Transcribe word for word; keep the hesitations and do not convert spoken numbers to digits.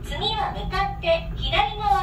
次は向かって左側